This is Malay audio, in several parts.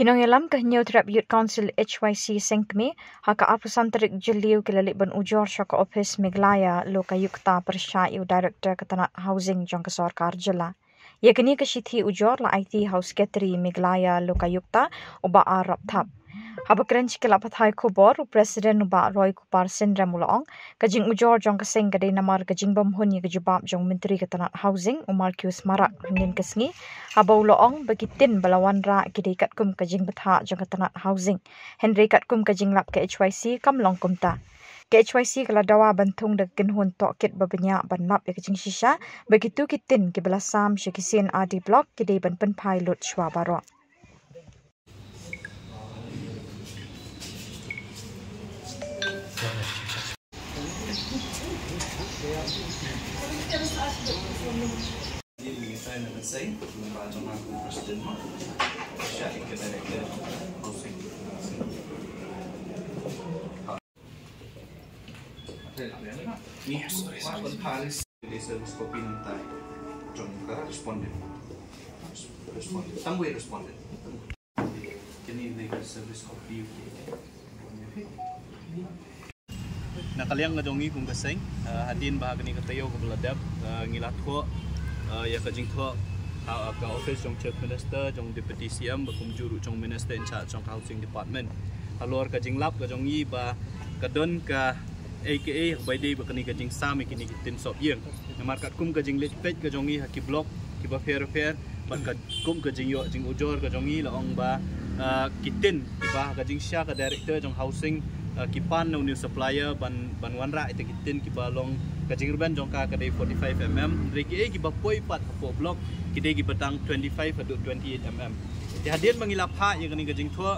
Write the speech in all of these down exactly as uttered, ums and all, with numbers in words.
Kinongelam kehnyo terap Youth Council H Y C Sengkme haka arpusan terik jeliu kelalik ben ujor syaka office Meglaya loka yukta persya iu director ketanat housing jong kesorkar jela. Ia kini kesithi ujor la I T house ketri Meglaya loka yukta uba arab thap. Haba kerenci kelapat hai kubor Presiden uba Roy Kupar Sindra Mulaong kajing ujor jong keseng kadai namar kajing bamhun ye kejubab jong Menteri Ketanat Housing Umar Kius Marak hangin kesngi haba ulaong bagitin balawan ra kidai katkum kajing betha jong Ketanat Housing Henry katkum kajing lap ke H Y C kamlong kumta ke H Y C kala dawa bantung de kinhun tokit babenya ban lap ye kajing shisha begitu kitin ke belasam syekisin adi blok kidai ban pen pilot shwa baro. Saya nak say, membaca aku presiden, saya ikut director housing. Yes, respon Paris di service kopi nanti, jangka responden, responden, tangguh responden. Kini di service kopi. Nah kalian ngajongi kung kaseng, hadin bahag ni katayo kebeladap ngilat ko. Ya kajing thok ka office jong chief minister jong deputy C M bakum juru jong minister in charge jong housing department halor kajing lap ka jong yi ba kadon ka aka by day ba kani kajing sami kini kitin sop yeng namar kat kum kajing lit page ka jong yi haki block ki ba fair fair ba ka kum kajing yo jing ujor ka jong yi laong ba kitin ki ba kajing sya ka director jong housing kipan no new supplier ban ban wanra ite kitin ki balong kajing urban jong ka kadai forty-five millimeter reki e ki ba poi pat hapo block kidai ki batang twenty-five atau twenty-eight millimeter ti hadian mangilap ha ye kani kajing thua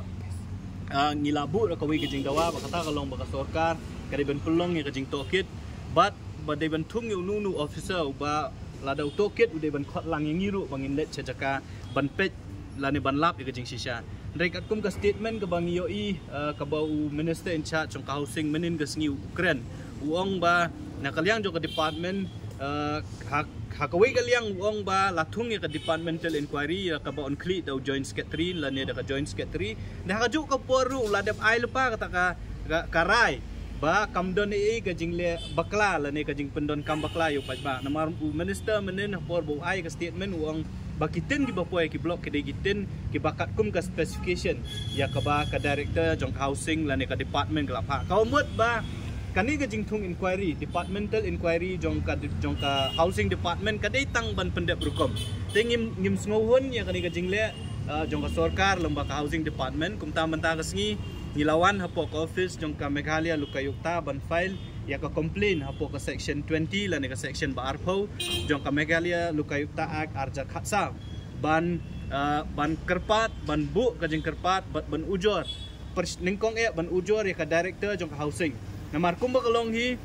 ngilabu ra kawi kajing dawa ba kata kalong ba kasorkar kadai ban pelong ye kajing tokit bat ba dai ban thung yu nu officer ba ladau tokit udai ban khot lang yang ngiru bangin let chajaka ban pet lani ban lap ye kajing shisha Rekat kum ka statement ka bang yoi ka bau minister in charge jong housing menin ka sngi Ukraine uong ba nakaliang jong ka department hak hakawai kaliang uong ba latung ya ka departmental inquiry ka ba on cleat daw joint secretary la ne da ka joint secretary dah ka juk ka poru ladap ai lupa kata ka karai ba kamdon e ka jingle bakla la ne ka jing pendon kam bakla yu pa ba namar minister menin por bau ai ka statement uong bakitin ki bapoy ki block kidai gitin ki bakat kum ka specification ya ka ba ka director jong housing la ne ka department ka pa ka umut ba kani ka jingthung inquiry departmental inquiry jong ka jong ka housing department ka dai tang ban pendep rukom tengim ngim sngohon ya kani ka jingle jong ka sorkar lomba ka housing department kum ta menta ka sngi nilawan hapo ka office jong ka Meghalaya lukayukta ban file ya ka complain hapo ka section twenty la ne ka section ba arpo jong ka Meghalaya lukayukta act arja khatsa ban uh, ban kerpat ban bu ka jing kerpat ban ujor ningkong e ban ujor ya ka director jong ka housing namar kum ba kalong hi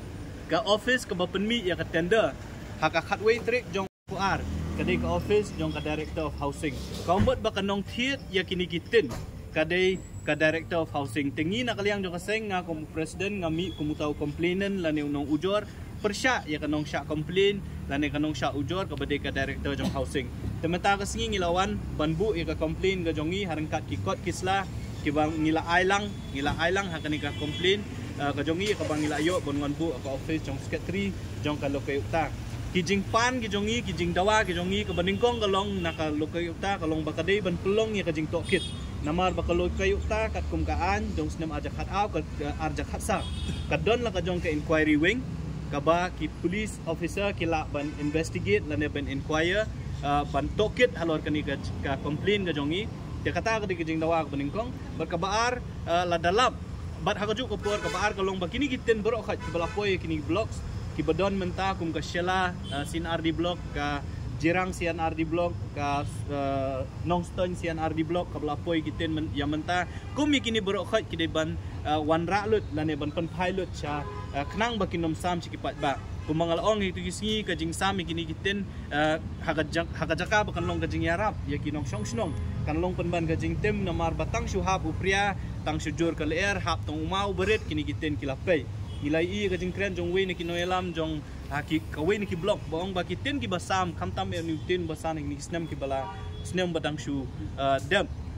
ka office ka ba penmi ya ka tender haka khatway trick jong kuar kadai ka office jong ka director of housing kaumbot ba kanong thiet ya kini kitin kadai ka director of housing tingi na kaliang jong kaseng nga kum president ngami kumutaw complainant la ne unong ujor persya ya kanong sya complain la ne kanong sya ujor ka badai ka director jong housing temata ka singi ngilawan banbu ya ka complain ga jongi harangkat kikot kisla kibang ngila ailang ngila ailang hakani ka complain ka jongi ka bang ngila yo bonwan bu ka office jong secretary jong ka lokayukta kijing pan kijongi kijing dawa kijongi ka baningkong kalong naka lokayukta kalong bakadai ban pelong ya ka jing tokit namar bakalo kayu ta kat kum kaan jong snem aja khat aw ka arja khat sa kadon la ka jong ka inquiry wing ka ba ki police officer kila ban investigate la ne ban inquire ban tokit halor kani ka complain ka jongi ya kata ka di kijing dawa ka baningkong bar ka baar la dalap bat ha ka juk ka por ka baar kalong ba kini kiten bro khat balapoy kini blocks ki badon menta kum ka shela sin R D block ka Jirang C N R D block ka uh, Nongstone C N R D block ka belapoy kitin men, yang menta kumi kini berok khat kidai ban uh, wan ralut lane ban pen pilot cha uh, knang bakinom sam cikipat ba kumangal ong itu kisngi ka jing sam kini kitin uh, hagajak hagajaka bakan long ka jing yarap ya kinong shong snong kan long pen ban ka jing tem namar batang syuhab upria tang syujur ka leer hap tong umau berit kini kitin kilapay nilai i ka jing kren jong we ni kinoelam jong haki kawin ki blok bong baki tin ki basam kamtam e nutin basan ni snem ki bala snem badang shu dam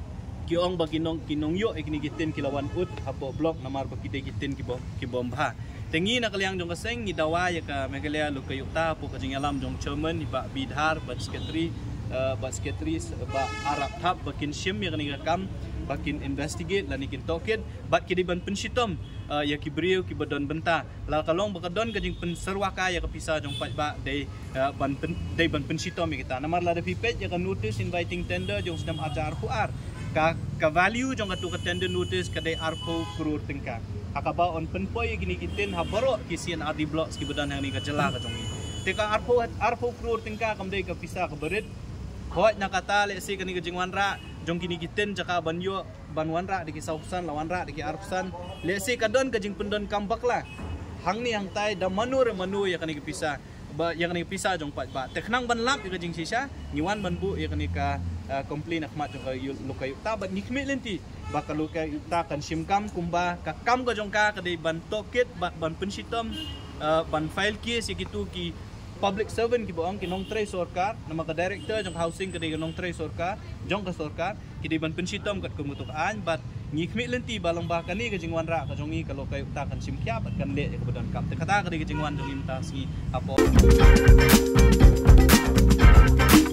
kiong bagi nong kinong yo ikini gitin kilawan ut hapo blok namar bagi de gitin ki bom ki bomba tengi na kaliang jong kaseng ni dawa ya ka megalia lu kayukta po kajing alam jong chairman ni ba bidhar ba secretary ba secretary ba arab thap bakin shim ya kani kam bakin investigate lan ikin tokid bat kidi ban pensitom ya ki brio ki badon benta la kalong bakadon kajing penserwaka ya kapisa jong pat ba de ban de ban pensitom kita namar la de pipet ya kan notice inviting tender jong sedam ajar huar ka ka value jong atu ka tender notice ka de arpo kurur tingka akaba on penpoi gini kitin habaro kisian adi blok ski badan yang ni ka jela ka jongi teka arpo arpo kurur tingka kam de ka pisa ka berit hoi na kata le si kani ka jingwan ra jong kini kitin jaka banyo banwan ra diki sausan lawan ra diki arpsan le si kadon ka jing pendon kambak la hang ni yang tai da manu re manu ya kani ka pisa ba yang kani pisa jong pat ba teknang ban lap ka jing sisa ngiwan ban bu ya kani ka komplain akmat jong ka lukai ta ba nikme lenti bakal lukai ta kan simkam kumba ka kam ka jong ka ka de ban tokit ba ban pensitom ban file case gitu ki public servant ki boang ki nong tre sarkar nama ka director jong housing ka de nong tre sarkar jong ka sarkar ki de ban pensitom kat kumutukan bat ngikmi lenti balong ba kani ka jingwan ra ka jongi ka lukai ta kan simkya bat kan le ka badan kam te kata ka de jingwan jong imta si apo